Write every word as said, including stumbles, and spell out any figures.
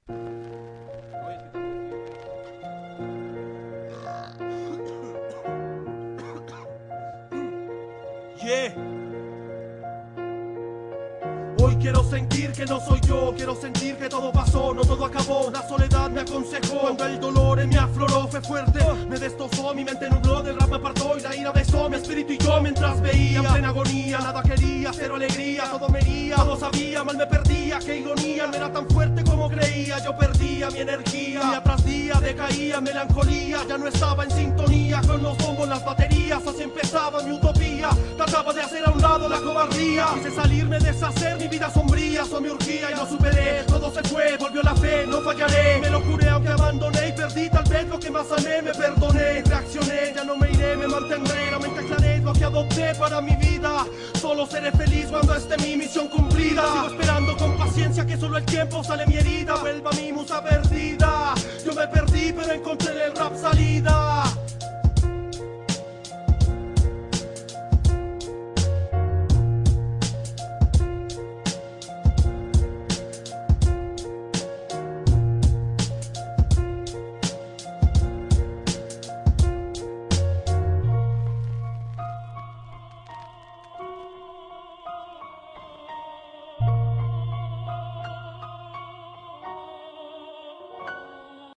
Yeah. Hoy quiero sentir que no soy yo, quiero sentir que todo pasó, no todo acabó. La soledad me aconsejó, cuando el dolor en mí afloró, fue fuerte, me destrozó, mi mente nubló, del rap me apartó y la ira besó mi espíritu y yo mientras veía. En plena agonía, nada quería, cero alegría, todo me hería, todo sabía, mal me perdía, qué ironía, no era tan fuerte como creía. Yo perdía mi energía, día tras día decaía, melancolía, ya no estaba en sintonía con los bombos, las baterías, así empezaba mi utopía. Trataba de hacer a un lado la cobardía, quise salirme, deshacer mi vida sombría, eso me urgía y lo superé. Todo se fue, volvió la fe, no fallaré. Me lo juré aunque abandoné y perdí tal vez lo que más amé. Me perdoné, reaccioné, ya no me iré, me mantendré. La mente aclaré, lo que adopté para mi vida. Solo seré feliz cuando esté mi misión cumplida. Sigo esperando con paciencia que solo el tiempo sale mi herida. Vuelva mi musa perdida. Yo me perdí pero encontré en el rap salida.